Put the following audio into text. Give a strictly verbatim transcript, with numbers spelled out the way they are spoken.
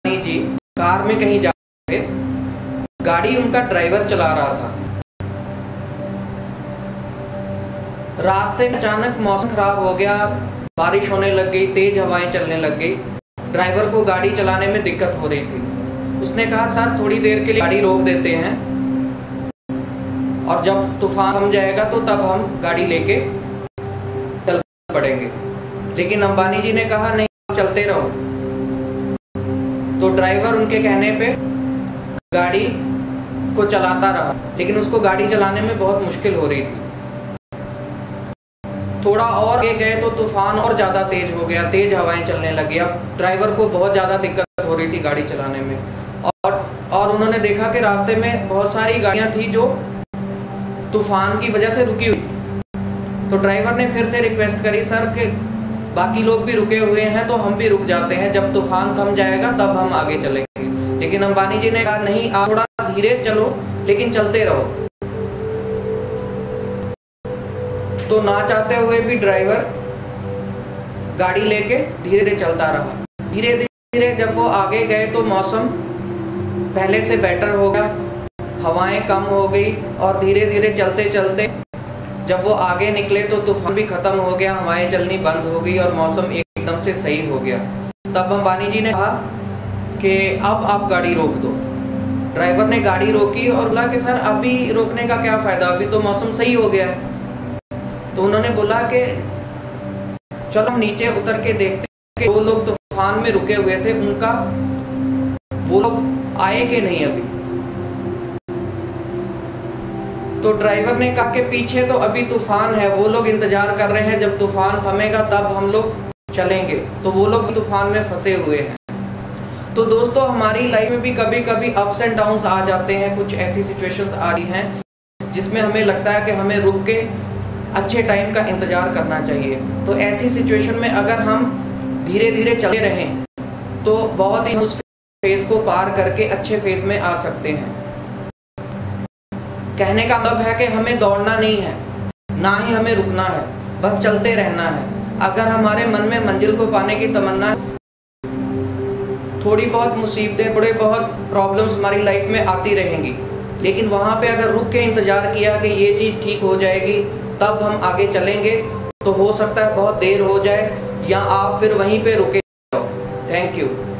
जी car में कहीं जा रहे थे, गाड़ी उनका ड्राइवर चला रहा था। रास्ते में अचानक मौसम खराब हो गया, बारिश होने लग गई, तेज हवाएं चलने लग गई। ड्राइवर को गाड़ी चलाने में दिक्कत हो रही थी। उसने कहा सर थोड़ी देर के लिए गाड़ी रोक देते हैं और जब तूफान थम जाएगा तो तब हम गाड़ी लेके चल पड़ेंगे। लेकिन अंबानी जी ने कहा नहीं, आप चलते रहो। तो ड्राइवर उनके कहने पे गाड़ी को चलाता रहा, लेकिन उसको गाड़ी चलाने में बहुत मुश्किल हो रही थी। थोड़ा और आगे गए तो तूफान और ज़्यादा तेज हो गया, तेज हवाएं चलने लगी। अब ड्राइवर को बहुत ज़्यादा दिक्कत हो रही थी गाड़ी चलाने में। और और उन्होंने देखा कि रास्ते में बहुत सारी गाड़ियां थी जो तूफान की वजह से रुकी हुई थी। तो ड्राइवर ने फिर से रिक्वेस्ट करी, सर कि बाकी लोग भी रुके हुए हैं तो हम भी रुक जाते हैं, जब तूफान थम जाएगा तब हम आगे चलेंगे। लेकिन अंबानी जी ने कहा नहीं, आप थोड़ा धीरे चलो लेकिन चलते रहो। तो ना चाहते हुए भी ड्राइवर गाड़ी लेके धीरे धीरे चलता रहा। धीरे धीरे जब वो आगे गए तो मौसम पहले से बेटर हो गया, हवाएं कम हो गई और धीरे धीरे चलते चलते जब वो आगे निकले तो तूफान भी खत्म हो गया, हवाएं चलनी बंद हो गई और मौसम एकदम से सही हो गया। तब अंबानी जी ने कहा कि अब आप गाड़ी रोक दो। ड्राइवर ने गाड़ी रोकी और बोला कि सर अभी रोकने का क्या फायदा, अभी तो मौसम सही हो गया है। तो उन्होंने बोला कि चलो हम नीचे उतर के देखते हैं कि वो लोग तूफान में रुके हुए थे, उनका वो लोग आए कि नहीं अभी। तो ड्राइवर ने कहा कि पीछे तो अभी तूफान है, वो लोग इंतजार कर रहे हैं, जब तूफान थमेगा तब हम लोग चलेंगे। तो वो लोग तूफान में फंसे हुए हैं। तो दोस्तों हमारी लाइफ में भी कभी कभी अप्स एंड डाउन्स आ जाते हैं, कुछ ऐसी सिचुएशंस आ रही हैं जिसमें हमें लगता है कि हमें रुक के अच्छे टाइम का इंतजार करना चाहिए। तो ऐसी सिचुएशन में अगर हम धीरे धीरे चलते रहें तो बहुत ही उस फेज को पार करके अच्छे फेज में आ सकते हैं। कहने का मतलब है कि हमें दौड़ना नहीं है, ना ही हमें रुकना है, बस चलते रहना है। अगर हमारे मन में मंजिल को पाने की तमन्ना है, थोड़ी बहुत मुसीबतें, थोड़े बहुत प्रॉब्लम्स हमारी लाइफ में आती रहेंगी, लेकिन वहाँ पे अगर रुक के इंतजार किया कि ये चीज़ ठीक हो जाएगी तब हम आगे चलेंगे, तो हो सकता है बहुत देर हो जाए या आप फिर वहीं पे रुके जाओ। Thank you.